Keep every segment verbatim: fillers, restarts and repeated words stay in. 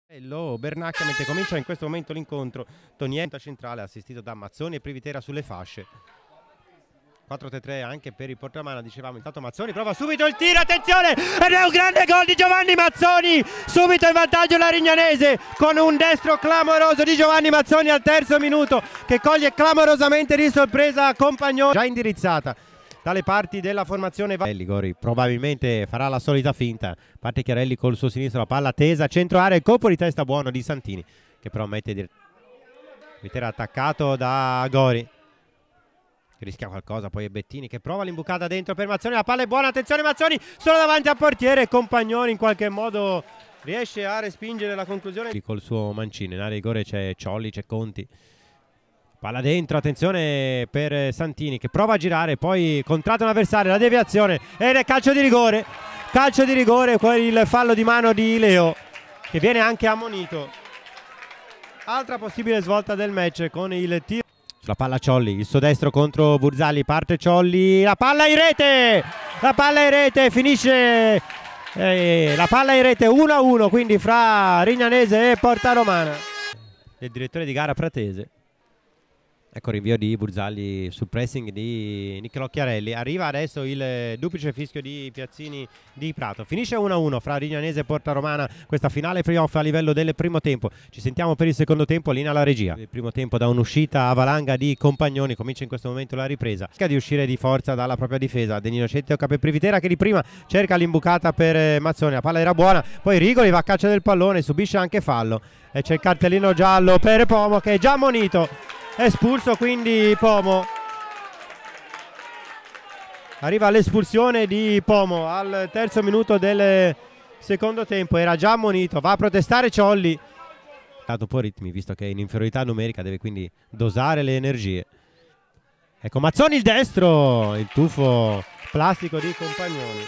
Bernacchi mentre comincia in questo momento l'incontro. Tonienta centrale assistito da Mazzoni e Privitera sulle fasce. quattro tre tre anche per il Portamana, dicevamo. Intanto Mazzoni prova subito il tiro, attenzione, ed è un grande gol di Giovanni Mazzoni, subito in vantaggio la Rignanese con un destro clamoroso di Giovanni Mazzoni al terzo minuto che coglie clamorosamente di sorpresa Compagnoni, già indirizzata dalle parti della formazione. Ligori probabilmente farà la solita finta, parte Chiarelli col suo sinistro, la palla tesa, centro area, il colpo di testa buono di Santini che però mette di... Privitera attaccato da Gori, rischia qualcosa, poi è Bettini che prova l'imbucata dentro per Mazzoni, la palla è buona, attenzione Mazzoni solo davanti al portiere, Compagnoni in qualche modo riesce a respingere la conclusione col suo mancino. In area di rigore c'è Ciolli, c'è Conti, palla dentro, attenzione per Santini che prova a girare, poi contratta un avversario, la deviazione ed è calcio di rigore, calcio di rigore con il fallo di mano di Leo che viene anche ammonito. Altra possibile svolta del match con il tiro. La palla Ciolli, il suo destro contro Burzali, parte Ciolli, la palla in rete, la palla in rete, finisce eh, la palla in rete uno a uno quindi fra Rignanese e Portaromana. Il direttore di gara Pratese. Ecco il rinvio di Burzali sul pressing di Niccolò Chiarelli. Arriva adesso il duplice fischio di Piazzini di Prato. Finisce uno a uno fra Rignanese e Portaromana. Questa finale playoff a livello del primo tempo. Ci sentiamo per il secondo tempo, linea alla regia. Il primo tempo da un'uscita a valanga di Compagnoni. Comincia in questo momento la ripresa. Cerca di uscire di forza dalla propria difesa. Denino Cette tocca per Privitera che di prima cerca l'imbucata per Mazzoni. La palla era buona. Poi Rigoli va a caccia del pallone, subisce anche fallo. E c'è il cartellino giallo per Pomo che è già ammonito. Espulso quindi Pomo. Arriva l'espulsione di Pomo al terzo minuto del secondo tempo. Era già ammonito. Va a protestare Ciolli. Ha dato un po' ritmi visto che è in inferiorità numerica, deve quindi dosare le energie. Ecco Mazzoni il destro. Il tuffo plastico di Compagnoni.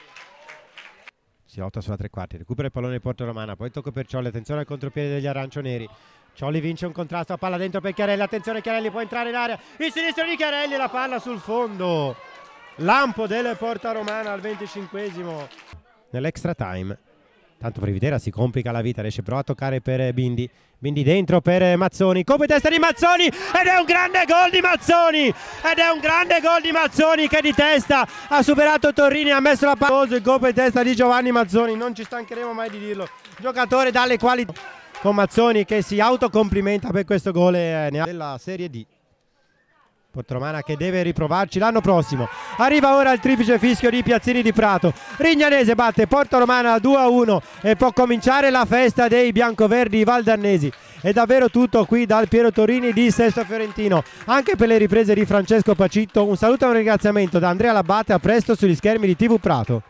Si lotta sulla tre quarti. Recupera il pallone di Portaromana. Poi tocco per Ciolli. Attenzione al contropiede degli arancioneri. Ciolli vince un contrasto, a palla dentro per Chiarelli, attenzione Chiarelli può entrare in area, il sinistro di Chiarelli, la palla sul fondo, lampo del Portaromana al venticinquesimo nell'extra time. Tanto Privitera si complica la vita, riesce però a toccare per Bindi, Bindi dentro per Mazzoni, colpo di testa di Mazzoni ed è un grande gol di Mazzoni, ed è un grande gol di Mazzoni che di testa ha superato Torrini e ha messo la palla. Il colpo di testa di Giovanni Mazzoni, non ci stancheremo mai di dirlo, giocatore dalle qualità. Con Mazzoni che si autocomplimenta per questo gol della Serie D. Portaromana che deve riprovarci l'anno prossimo. Arriva ora il triplice fischio di Piazzini di Prato. Rignanese batte Portaromana due a uno e può cominciare la festa dei biancoverdi valdannesi. È davvero tutto qui dal Piero Torini di Sesto Fiorentino. Anche per le riprese di Francesco Pacitto un saluto e un ringraziamento da Andrea Labbate. A presto sugli schermi di tivù Prato.